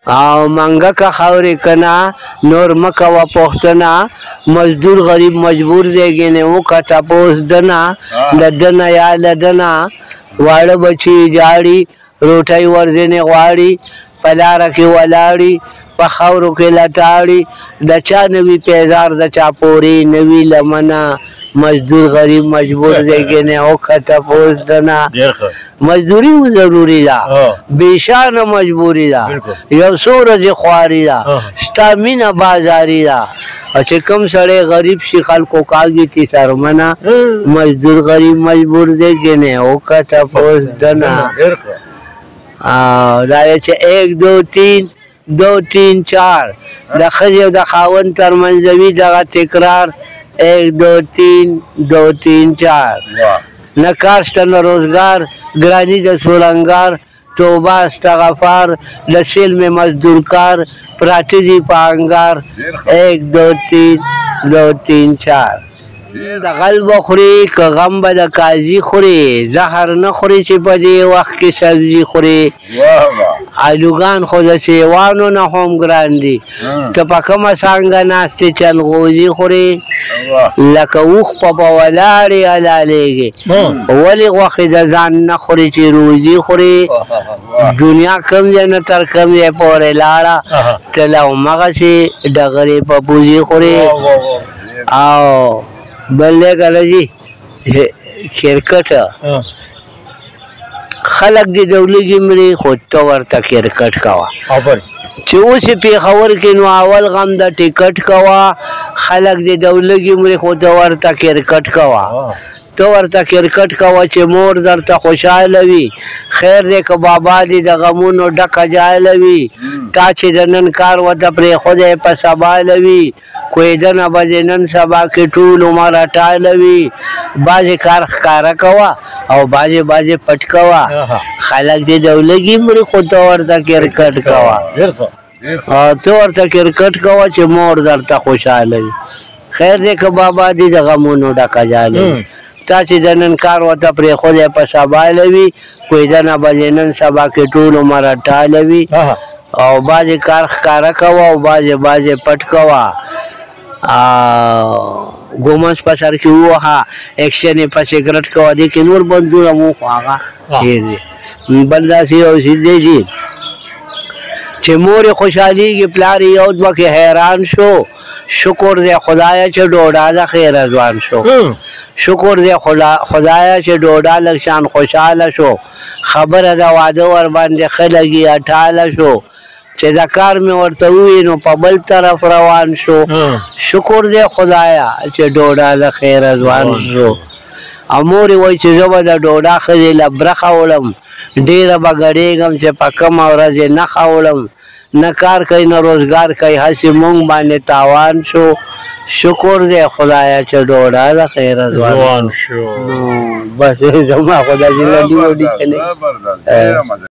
او منګه کا خاورې کنا نور مکوا پختنا مزدور غریب مجبور دیږي نه وکټه پوس دنا لدنا یا لدنا واړه بچي جاړي روټي ورځنه غواړي پلار کې ولاړي په خاورو کې لټاړي د چا نوی پیزار د چا پوري نوی لمنا مزدور غریب مجبور دیږي نه وکټه پوس دنا مزدوری ضروری ده بشانه مجبوری ده یو سورج خواري ده ستامینه بازاري ده چې کوم سړی غریب شي خلکو کاږي تی سرمنه مزدور غریب مجبور دیږي نه وکټه پوس دنا دا چې 1 2 3 2 3 4 د ښځې او د خاوند ترمنځوي دغه تکرار 1 2 3 2 3 4 نه کار شته نه روزګار ګرانی د سورنګار توبه استغفار د سلم مزدور کار پراته دي په انګار 1 2 3 2 3 4 د غلب خوري که غم به د قاضي خوري زهر نه خوري چې په دې وخت کې سبزي خوري الوګان خو د سیوانو نه هم ګران دي ته په کومه څانګه ناستې چلغوزي خوري لکه اوښ په ولاړې حلالېږي ولې غوښې د ځان نه خوري چې روزي خوري دنیا کم ځای نه تر کم ځای پورې لاړه ته لا همغسې ډغرې په پوزي خوري او بل دی که جی کرکټ خلک دې دولږي مري خو ته ورته کرکټ کوه چې اوس یې پېښور کې نو اول غم د ټکټ کوه خلک دې دولږي مري خو ته ورته کرکټ کوه ته ورته کرکټ کوه چې مور درته خوشحاله وي خیر دی که بابا دې د غمونو ډکه جاله وي تا چې د نن کار ورته پرېښودی په سباله وي کوېدنه به دې نن سبا کې ټول عمر اټاله وي بعضې کار ښکاره کوه او بعضې پټ کوه خلک دې دولږي مري خو ته ورته کرکټ کوه ته ورته کرکټ کوه چې مور درته خوشحاله وي خیر دی که بابا دې د غمونو ډکه جاله وي تا چې د نن کار ورته پرېښودی په سباله وي کوېدنه به دې نن سبا کې ټول عمر اټاله وي او بعضې کار ښکاره کوه او بعضې پټ کوه ګومس په سر کې ووهه ایکشن یې په سګرټ کوه دې کې نور بندونه مو خو هغه ډېر دي بل داسې یو څیز دی چې مور یې خوشحالېږي پلار یې یو دوه کې حیران شو شکر دی خدایه چې ډوډا د خیره ځوان شو شکر دی خدایه چې ډوډا لږ شان خوشحاله شو خبره د واده ورباندې ښه لګي اټاله شو چې د کار مې ورته ووي نو په بل طرف روان شو شکر دی خدایه چې ډوډا د خیره ځوان شو او مور یې وایي چې زه به د ډوډا ښځې له برخه وړم ډېره به ګډېږم چې په کومه ورځ یې نښه وړم نه کار کوي نه روزګار کوي هسې مونږ باندې تاوان شو شکر دی خدایه چې ډوډا د خیره ځوان شو بس زما خو داسې لنډي وډي که نه